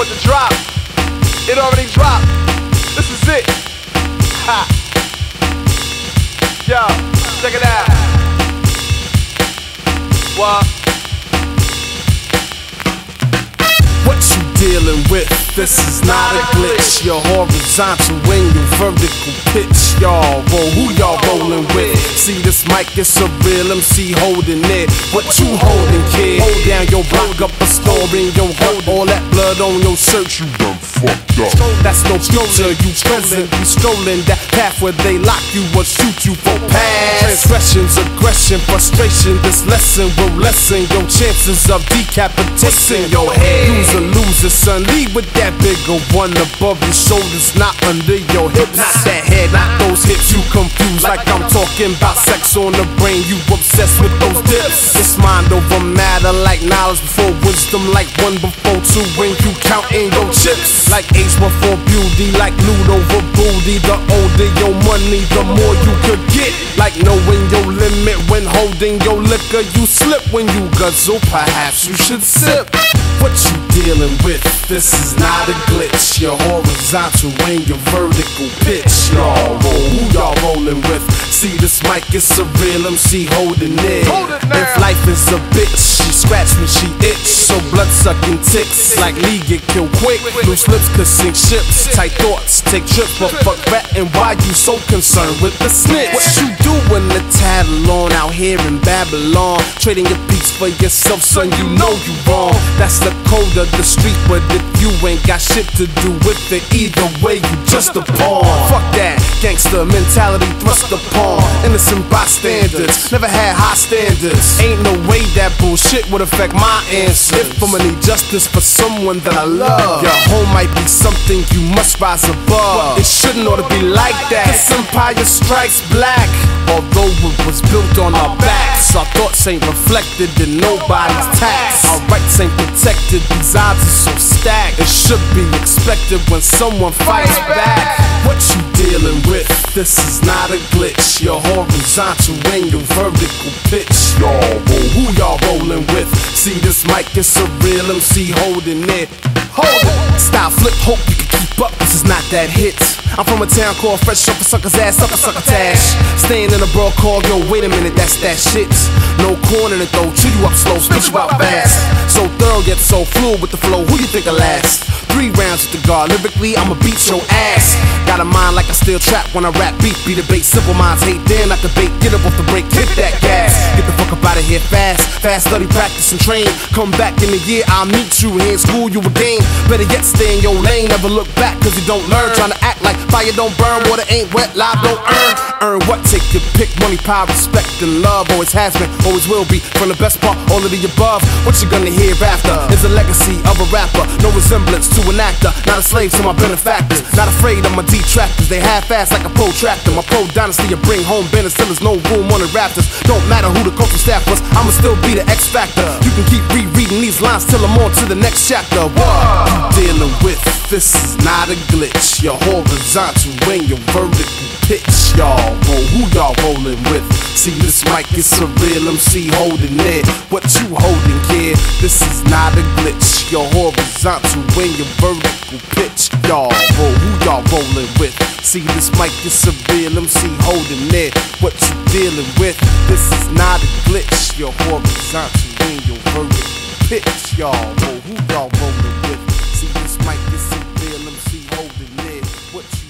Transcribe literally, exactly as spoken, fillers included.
for it to drop. It already dropped. This is it. Ha. Yo, check it out. What? What you dealing with? This is not a glitch. You're horizontal when you vertical pitch. Y'all roll, who y'all rolling with? See this mic, it's a real M C holding it. What you holding, kid? Hold down your block up a store in your heart. All that blood on your shirt, you done fucked up. That's no future, you present. You strolling that path where they lock you or shoot you for pass. Transgressions, aggression, frustration. This lesson will lessen your chances of decapitating your head. Use a loser, son. Lead with that bigger one above your shoulders, not under your hips. Not that head, not those hips. You confused like I'm talking about sex on the brain. You obsessed with those dips. It's mind over matter, like knowledge before wisdom, like one before two. When you counting your chips, like age before beauty, like loot over booty. The older your money, the more you could get. Like knowing your limit when holding your liquor. You slip when you guzzle, perhaps you should sip. What you dealing with? This is not a glitch. You're horizontal when you're vertical pitch. Y'all roll, who y'all rolling with? See this mic, it's a real M C holding it. Hold it now. If life is a bitch, she scratch when she itch. So blood sucking ticks, like Lee get killed quick. Loose lips could sink ships. Tight thoughts take trips, but fuck that. And why you so concerned with the snitch? What you doing to tattle on out here in Babylon? Trading your beats for yourself, son, you know you wrong. That's the code of the street, but if you ain't got shit to do with it, either way you just a pawn. Fuck that gangster mentality thrust upon innocent bystanders. Never had high standards. Ain't no way that bullshit would affect my answers. If I'ma need justice for someone that I love, your home might be something you must rise above. It shouldn't ought to be like that. This empire strikes black, although it was built on our backs. Our thoughts ain't reflected in nobody's tax. Our rights ain't protected, these odds are so stacked. It should be expected when someone fights back. What you dealing with? This is not a glitch. You're horizontal when you're vertical pitch. Y'all roll, who y'all rolling with? See this mic, it's a real M C holding it. Hold it. Style flip, hope you can keep up. This is not that hit. I'm from a town called Fresh Off a Sucker's Ass, Sucker Sucker Tash. Staying in a broad call, yo, wait a minute, that's that shit. No corn in it though, chew you up slow, spit you out fast. So thorough yet so fluid with the flow, who you think will last? Three rounds with the guard, lyrically I'ma beat your ass. Got a mind like I still trap when I rap, beat, beat a bait. Simple minds hate, dare not debate, get up off the break, hit that gas. Get the fuck up out of here fast, fast study, practice and train. Come back in a year, I'll meet you here in school, you again. Better yet stay in your lane, never look back cause you don't learn. Trying to act like fire don't burn, water ain't wet, live don't earn. Earn what? Take your pick, money, power, respect and love. Always has been, always will be, from the best part, all of the above. What you gonna hear after is a legacy of a rapper. No resemblance to an actor, not a slave to my benefactors. Not afraid of my detractors, they half-ass like a protractor. My pro dynasty, you bring home banners, still there's no room on the rafters. Don't matter who the coaching staff was, I'ma still be the X factor. You can keep rereading these lines till I'm on to the next chapter. What you dealing with? This is not a glitch. You're horizontal when you're vertical pitch. Y'all roll, who y'all rolling with? See this mic, it's a real M C holding it. What you holding, kid? This is not a glitch. You're horizontal when you're vertical pitch. Y'all roll, who y'all rolling with? See this mic, it's a real M C holding it. What you dealing with? This is not a glitch. You're horizontal when you're vertical pitch. Y'all roll, who y'all rolling with? See this mic, it's a real M C holding it. What you